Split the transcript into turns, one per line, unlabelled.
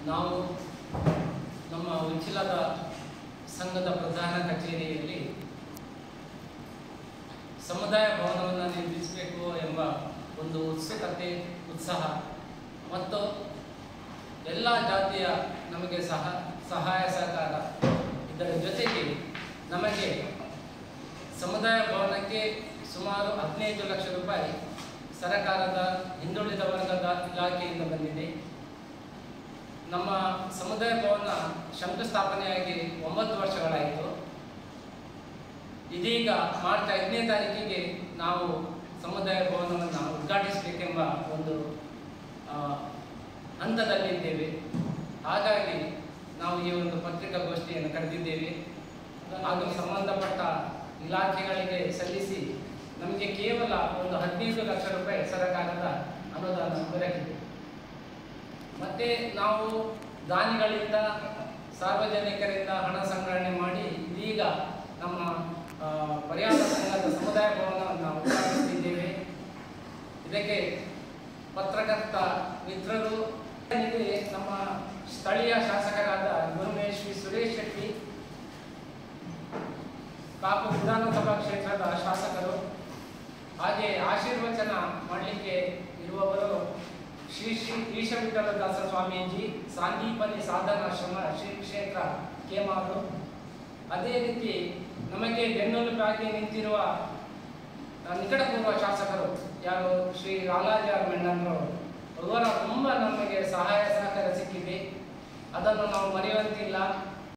ನಾವು ನಮ್ಮ ಉಚ್ಚಿಲದ ಸಂಘದ ಪ್ರಧಾನ ಕಚೇರಿಯಲ್ಲಿ ಸಮುದಾಯ ಭವನವನ್ನು ನಿರ್ಮಿಸಬೇಕು ಎಂಬ ಒಂದು ಉತ್ಸುಕತೆ, ಉತ್ಸಾಹ ಮತ್ತು ಎಲ್ಲ ಜಾತಿಯ ನಮಗೆ ಸಹಾಯ ಸಹಕಾರ ಇದರ ಜೊತೆಗೆ ನಮಗೆ ಸಮುದಾಯ ಭವನಕ್ಕೆ ಸುಮಾರು 15 ಲಕ್ಷ ರೂಪಾಯಿ ಸರಕಾರದ ಹಿಂದುಳಿದ ವರ್ಗದ ಇಲಾಖೆಯಿಂದ ಬಂದಿದೆ. ನಮ್ಮ ಸಮುದಾಯ ಭವನ ಶಂಕುಸ್ಥಾಪನೆಯಾಗಿ 9 ವರ್ಷಗಳಾಯಿತು. ಇದೀಗ ಮಾರ್ಚ್ 5ನೇ ತಾರೀಕಿಗೆ ನಾವು ಸಮುದಾಯ ಭವನವನ್ನು ಉದ್ಘಾಟಿಸಬೇಕೆಂಬ ಒಂದು ಹಂತದಲ್ಲಿದ್ದೇವೆ. ಹಾಗಾಗಿ ನಾವು ಈ ಒಂದು ಪತ್ರಿಕಾಗೋಷ್ಠಿಯನ್ನು ಕರೆದಿದ್ದೇವೆ. ಹಾಗೂ ಸಂಬಂಧಪಟ್ಟ ಇಲಾಖೆಗಳಿಗೆ ಸಲ್ಲಿಸಿ ನಮಗೆ ಕೇವಲ ಒಂದು 15 ಲಕ್ಷ ರೂಪಾಯಿ ಸರಕಾರದ ಅನುದಾನ ದೊರಕಿದೆ. ಮತ್ತು ನಾವು ದಾನಿಗಳಿಂದ, ಸಾರ್ವಜನಿಕರಿಂದ ಹಣ ಸಂಗ್ರಹಣೆ ಮಾಡಿ ಇದೀಗ ನಮ್ಮ ಪರ್ಯಾಯ ಸಂಘದ ಸಮುದಾಯ ಭವನವನ್ನು ಉದ್ಘಾಟಿಸುತ್ತಿದ್ದೇವೆ. ಇದಕ್ಕೆ ಪತ್ರಕರ್ತ ಮಿತ್ರರು, ನಮ್ಮ ಸ್ಥಳೀಯ ಶಾಸಕರಾದ ಗುರುಮೇಶ್ ಸುರೇಶ್ ಶೆಟ್ಟಿ, ಕಾಪು ವಿಧಾನಸಭಾ ಕ್ಷೇತ್ರದ ಶಾಸಕರು, ಹಾಗೆ ಆಶೀರ್ವಚನ ಮಾಡಲಿಕ್ಕೆ ಇರುವವರು ಶ್ರೀ ಈಶವಿಠಲದಾಸ ಸ್ವಾಮೀಜಿ, ಸಾಂದೀಪನಿ ಸಾಧನಾಶ್ರಮ, ಶ್ರೀ ಕ್ಷೇತ್ರ ಕೇಮಾರು. ಅದೇ ರೀತಿ ನಮಗೆ ಬೆನ್ನೆಲುಬಾಗಿ ನಿಂತಿರುವ ನಿಕಟಪೂರ್ವ ಶಾಸಕರು ಯಾರು ಶ್ರೀ ರಾಲಾಜಿ ಮೆಂಡನ್ರವರು, ಅವರ ತುಂಬ ನಮಗೆ ಸಹಾಯ ಸಹಕಾರ ಸಿಕ್ಕಿದೆ. ಅದನ್ನು ನಾವು ಮರೆಯುವಂತಿಲ್ಲ.